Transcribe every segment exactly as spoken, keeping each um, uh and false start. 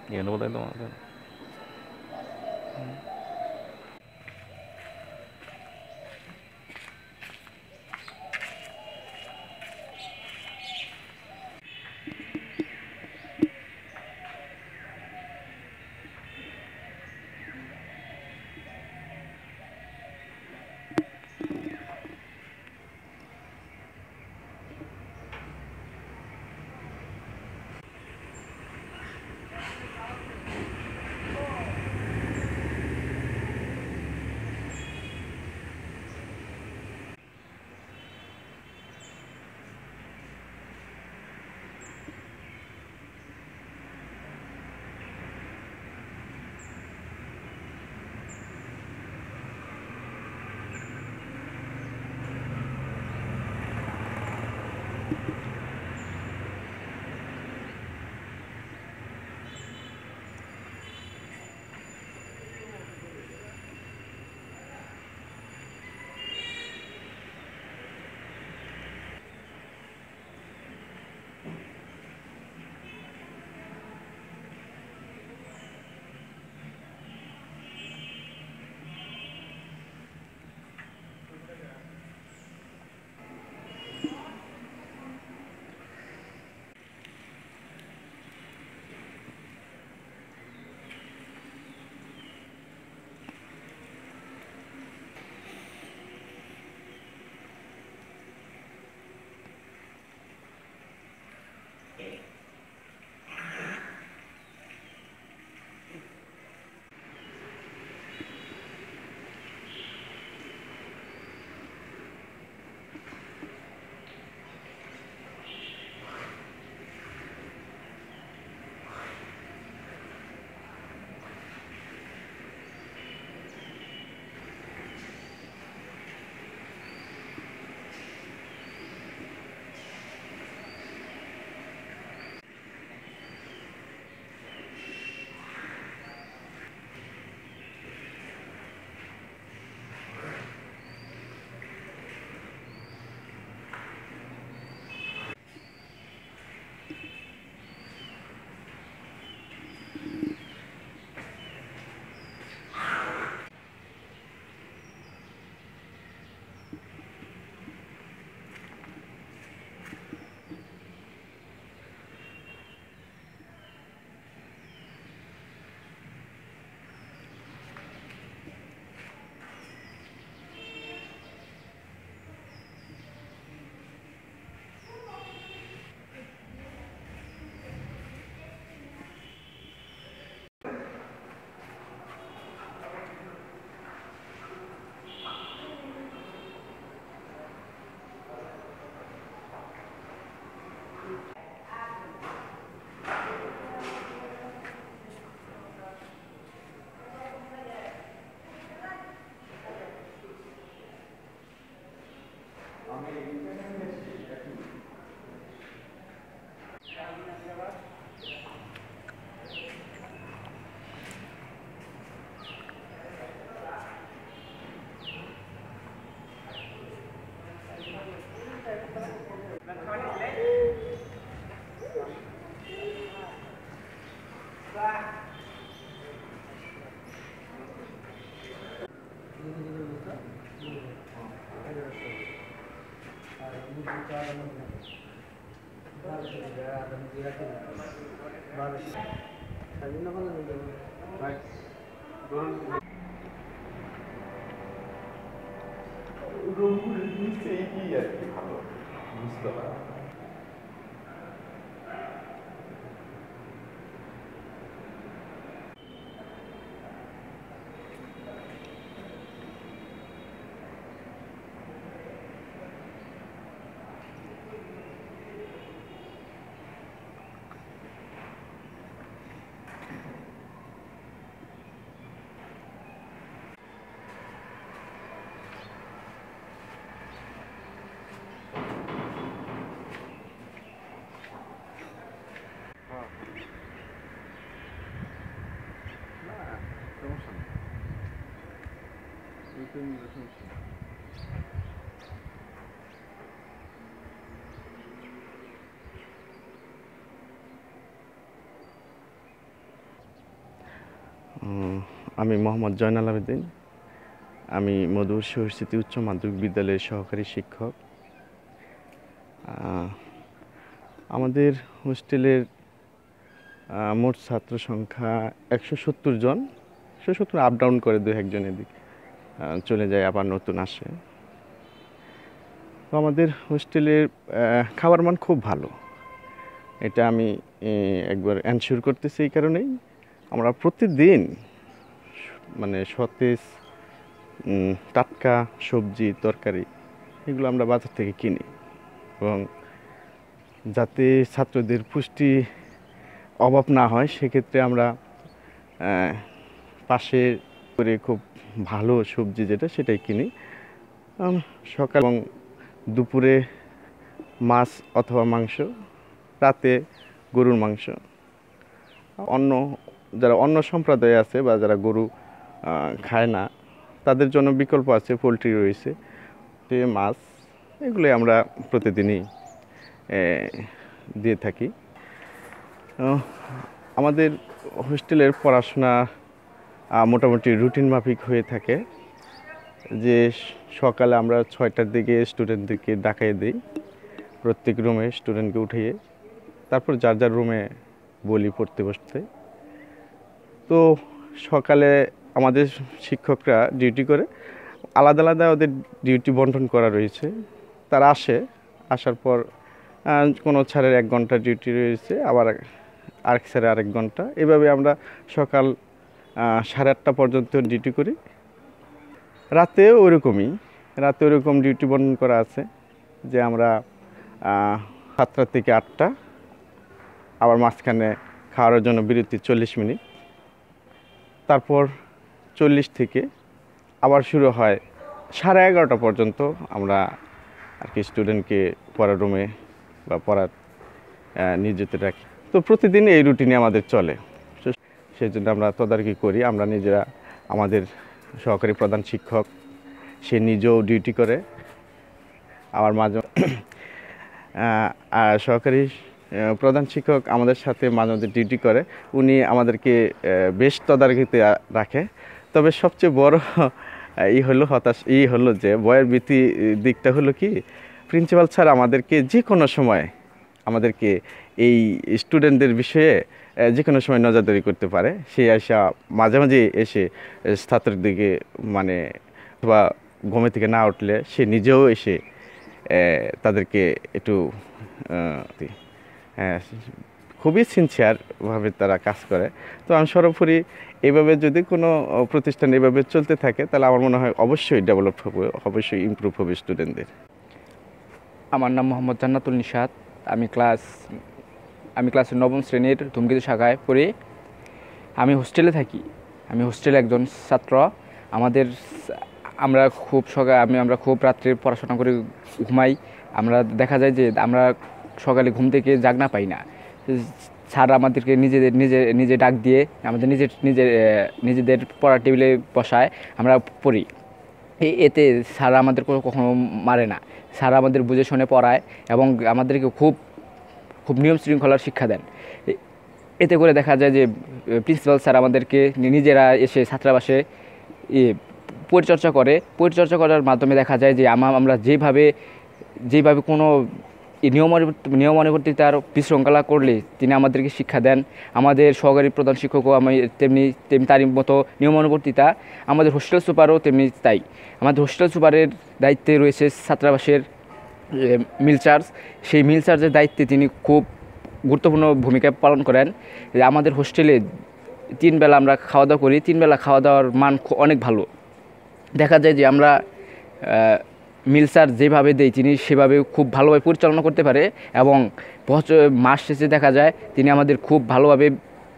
এর মধ্যে তোমাদের নিচে এগিয়ে আর কি ভালো বুঝতে পারে। আমি মোহাম্মদ জয়নাল আবেদিন। আমি মধুর শহীদ উচ্চ মাধ্যমিক বিদ্যালয়ের সহকারী শিক্ষক। আমাদের হোস্টেলের মোট ছাত্র সংখ্যা একশো সত্তর জন। একশো সত্তর আপ ডাউন করে দু একজন এদিক চলে যায়, আবার নতুন আসে। তো আমাদের হোস্টেলের খাবার মান খুব ভালো, এটা আমি একবার এনশিওর করতেছি। এই কারণেই আমরা প্রতিদিন মানে সতেজ টাটকা সবজি তরকারি এগুলো আমরা বাজার থেকে কিনি, এবং যাতে ছাত্রদের পুষ্টি অভাব না হয় সেক্ষেত্রে আমরা পাশে করে খুব ভালো সবজি যেটা সেটাই কিনি। সকাল এবং দুপুরে মাছ অথবা মাংস, রাতে গরুর মাংস। অন্য যারা অন্য সম্প্রদায় আছে বা যারা গরু খায় না তাদের জন্য বিকল্প আছে, পোলট্রি রয়েছে, মাছ, এগুলোই আমরা প্রতিদিনই দিয়ে থাকি। আমাদের হোস্টেলের পড়াশোনা মোটামুটি রুটিন মাফিক হয়ে থাকে, যে সকালে আমরা ছয়টার দিকে স্টুডেন্টদেরকে ডাকাই দিই, প্রত্যেক রুমে স্টুডেন্টকে উঠিয়ে তারপর যার যার রুমে বলি পড়তে বসতে। তো সকালে আমাদের শিক্ষকরা ডিউটি করে, আলাদা আলাদা ওদের ডিউটি বন্টন করা রয়েছে। তারা আসে, আসার পর কোনো স্যারের এক ঘন্টা ডিউটি রয়েছে, আবার আরেক স্যারের আরেক ঘন্টা, এভাবে আমরা সকাল সাড়ে আটটা পর্যন্ত ডিউটি করি। রাতেও ওরকমই, রাতে ওরকম ডিউটি বন্টন করা আছে, যে আমরা সাতটা থেকে আটটা, আবার মাঝখানে খাওয়ার জন্য বিরতি চল্লিশ মিনিট, তারপর চল্লিশ থেকে আবার শুরু হয় সাড়ে এগারোটা পর্যন্ত আমরা আর কি স্টুডেন্টকে পড়ার রুমে বা পড়ার নিয়োজিত রাখি। তো প্রতিদিন এই রুটিনে আমাদের চলে, সেই জন্য আমরা তদারকি করি। আমরা নিজেরা, আমাদের সহকারী প্রধান শিক্ষক সে নিজেও ডিউটি করে, আমার মাঝে সহকারী প্রধান শিক্ষক আমাদের সাথে মাঝে মাঝে ডিউটি করে, উনি আমাদেরকে বেশ তদারকিতে রাখে। তবে সবচেয়ে বড় ই হলো হতাশ ই হলো যে বয়ের ভীতি দিকটা হলো কি, প্রিন্সিপাল স্যার আমাদেরকে যে কোনো সময় আমাদেরকে এই স্টুডেন্টদের বিষয়ে যে কোনো সময় নজরদারি করতে পারে। সে আসা মাঝে মাঝে এসে ছাত্রের দিকে মানে বা ঘুমে থেকে না উঠলে সে নিজেও এসে তাদেরকে একটু খুবই সিনসিয়ারভাবে তারা কাজ করে। তো আমি সর্বোপরি এইভাবে যদি কোনো প্রতিষ্ঠান এভাবে চলতে থাকে তাহলে আমার মনে হয় অবশ্যই ডেভেলপ হবে, অবশ্যই ইমপ্রুভ হবে স্টুডেন্টদের। আমার নাম মোহাম্মদ জান্নাতুল নিশাত। আমি ক্লাস আমি ক্লাসের নবম শ্রেণীর ধূমকেতু শাখায় পড়ি। আমি হোস্টেলে থাকি, আমি হোস্টেলে একজন ছাত্র। আমাদের আমরা খুব সকালে আমি আমরা খুব রাত্রে পড়াশোনা করে ঘুমাই। আমরা দেখা যায় যে আমরা সকালে ঘুম থেকে জাগ না পাই না, স্যার আমাদেরকে নিজেদের নিজে নিজে ডাক দিয়ে আমাদের নিজের নিজের নিজেদের পড়ার টেবিলে বসায়, আমরা পড়ি। এতে স্যার আমাদের কখনো মারে না, স্যার আমাদের বুঝে শুনে পড়ায় এবং আমাদেরকে খুব খুব নিয়ম শৃঙ্খলার শিক্ষা দেন। এতে করে দেখা যায় যে প্রিন্সিপাল স্যার আমাদেরকে নিজেরা এসে ছাত্রাবাসে পরিচর্যা করে। পরিচর্যা করার মাধ্যমে দেখা যায় যে আমরা যেভাবে যেভাবে কোনো নিয়মানুবর্তিতার বিশৃঙ্খলা করলে তিনি আমাদেরকে শিক্ষা দেন। আমাদের সহকারী প্রধান শিক্ষকও আমি তেমনি তেমনি তারই মতো নিয়মানুবর্তিতা। আমাদের হোস্টেল সুপারও তেমনি তাই। আমাদের হোস্টেল সুপারের দায়িত্বে রয়েছে ছাত্রাবাসের মিল চার্জ। সেই মিল চার্জের দায়িত্বে তিনি খুব গুরুত্বপূর্ণ ভূমিকা পালন করেন। আমাদের হোস্টেলে তিন বেলা আমরা খাওয়া দাওয়া করি, তিন বেলা খাওয়া দাওয়ার মান অনেক ভালো। দেখা যায় যে আমরা মিল চার্জ যেভাবে দেই তিনি সেভাবে খুব ভালোভাবে পরিচালনা করতে পারে, এবং বছর মাস শেষে দেখা যায় তিনি আমাদের খুব ভালোভাবে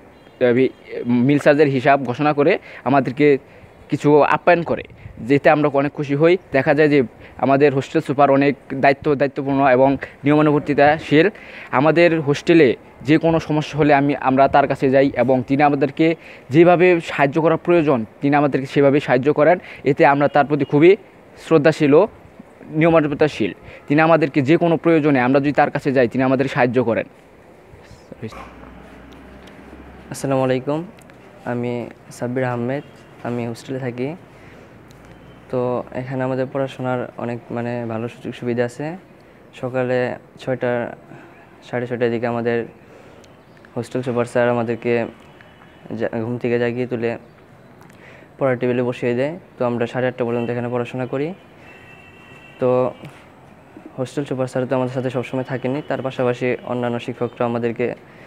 মিল চার্জের হিসাব ঘোষণা করে আমাদেরকে কিছু আপ্যায়ন করে, যেতে আমরা অনেক খুশি হই। দেখা যায় যে আমাদের হোস্টেল সুপার অনেক দায়িত্ব দায়িত্বপূর্ণ এবং নিয়মানুবর্তিতাশীল। আমাদের হোস্টেলে যে কোনো সমস্যা হলে আমি আমরা তার কাছে যাই এবং তিনি আমাদেরকে যেভাবে সাহায্য করা প্রয়োজন তিনি আমাদেরকে সেভাবে সাহায্য করেন। এতে আমরা তার প্রতি খুবই শ্রদ্ধাশীল ও নিয়মানুবর্তিতাশীল। তিনি আমাদেরকে যে কোনো প্রয়োজনে আমরা যদি তার কাছে যাই তিনি আমাদের সাহায্য করেন। আসসালামু আলাইকুম, আমি সাব্বির আহমেদ, আমি হোস্টেলে থাকি। তো এখানে আমাদের পড়াশোনার অনেক মানে ভালো সুযোগ সুবিধা আছে। সকালে ছয়টা সাড়ে ছয়টার দিকে আমাদের হোস্টেল সুপার স্যার আমাদেরকে ঘুম থেকে জাগিয়ে তুলে পড়ার টেবিলে বসিয়ে দেয়। তো আমরা সাড়ে আটটা পর্যন্ত এখানে পড়াশোনা করি। তো হোস্টেল সুপার স্যার তো আমাদের সাথে সবসময় থাকেনি, তার পাশাপাশি অন্যান্য শিক্ষকরা আমাদেরকে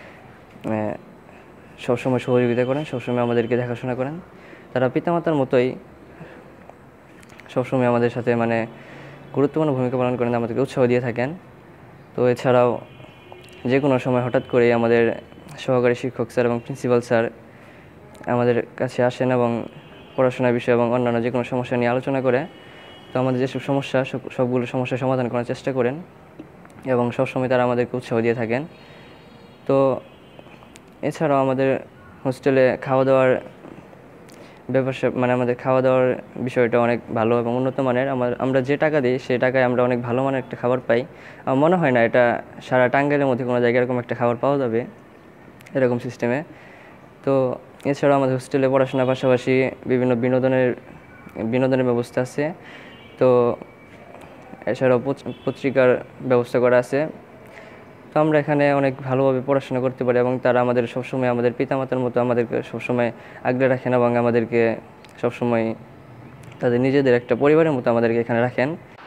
সবসময় সহযোগিতা করেন, সবসময় আমাদেরকে দেখাশোনা করেন। তারা পিতামাতার মতোই সবসময় আমাদের সাথে মানে গুরুত্বপূর্ণ ভূমিকা পালন করেন, আমাদেরকে উৎসাহ দিয়ে থাকেন। তো এছাড়াও যে কোনো সময় হঠাৎ করেই আমাদের সহকারী শিক্ষক স্যার এবং প্রিন্সিপাল স্যার আমাদের কাছে আসেন এবং পড়াশোনার বিষয় এবং অন্যান্য যে কোনো সমস্যা নিয়ে আলোচনা করে। তো আমাদের যেসব সমস্যা সবগুলো সমস্যার সমাধান করার চেষ্টা করেন এবং সবসময় তারা আমাদেরকে উৎসাহ দিয়ে থাকেন। তো এছাড়াও আমাদের হোস্টেলে খাওয়া দাওয়ার ব্যবসা মানে আমাদের খাওয়া দাওয়ার বিষয়টা অনেক ভালো এবং উন্নত মানের। আমার আমরা যে টাকা দিই সেই টাকায় আমরা অনেক ভালো মানের একটা খাবার পাই। আমার মনে হয় না এটা সারা টাঙ্গাইলের মধ্যে কোনো জায়গায় এরকম একটা খাবার পাওয়া যাবে এরকম সিস্টেমে। তো এছাড়াও আমাদের হোস্টেলে পড়াশোনার পাশাপাশি বিভিন্ন বিনোদনের বিনোদনের ব্যবস্থা আছে। তো এছাড়াও পত্রিকার ব্যবস্থা করা আছে। তো আমরা এখানে অনেক ভালোভাবে পড়াশোনা করতে পারি এবং তারা আমাদের সবসময় আমাদের পিতামাতার মতো আমাদেরকে সবসময় আগলে রাখেন এবং আমাদেরকে সবসময় তাদের নিজেদের একটা পরিবারের মতো আমাদেরকে এখানে রাখেন।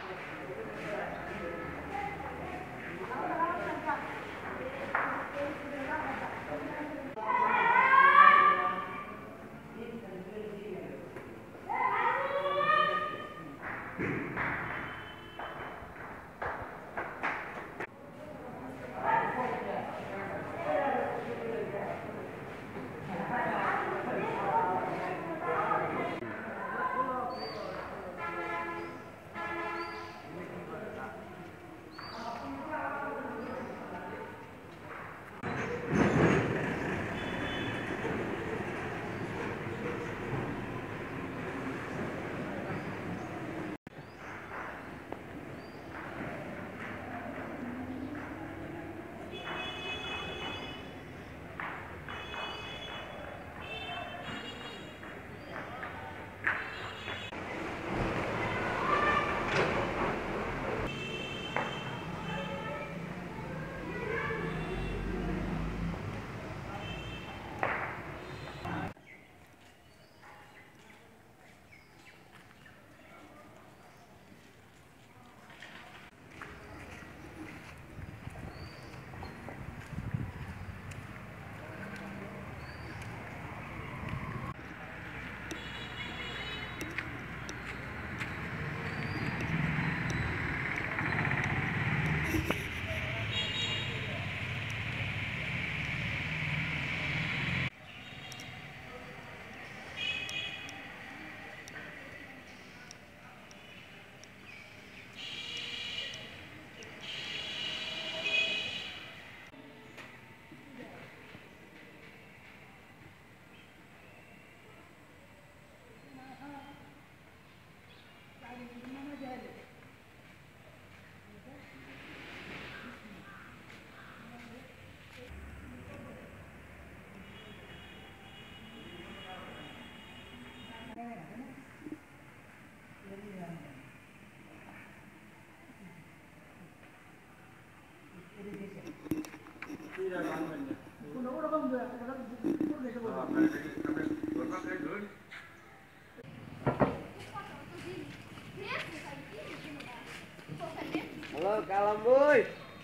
Halo, Kalam boy.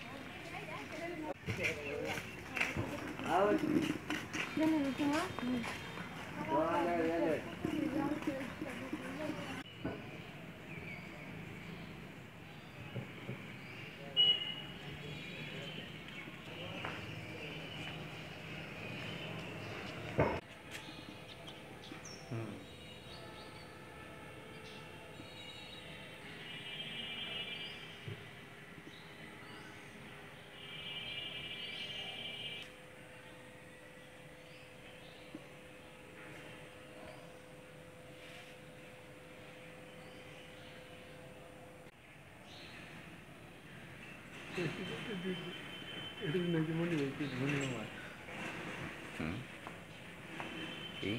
Halo. কি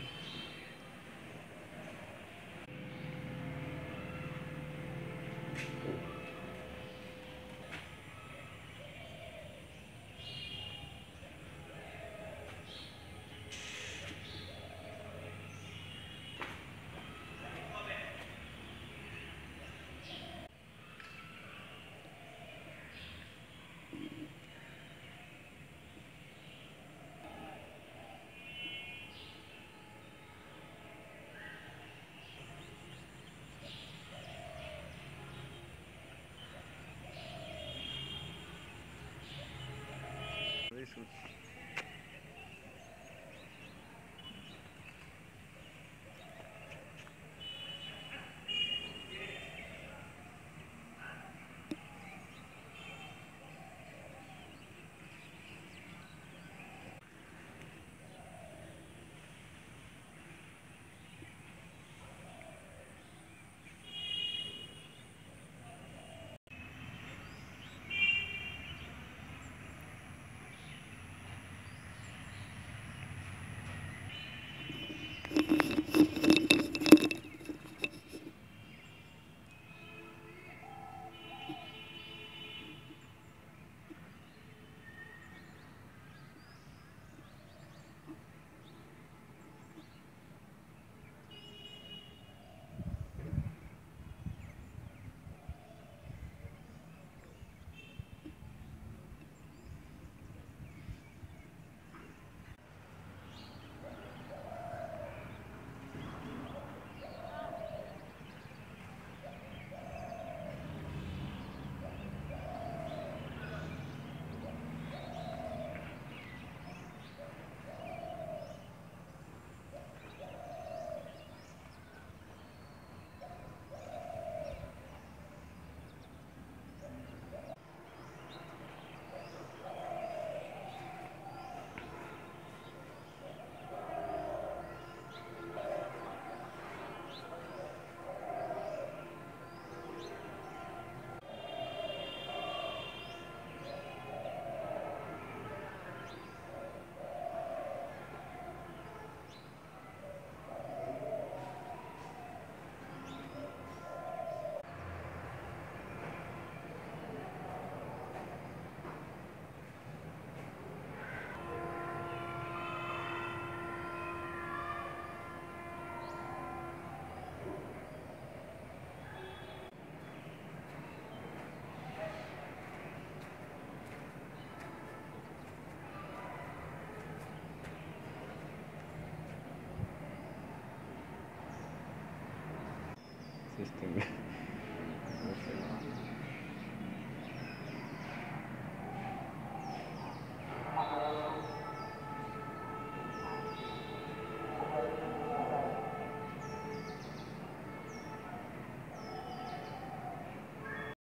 সিস্টেম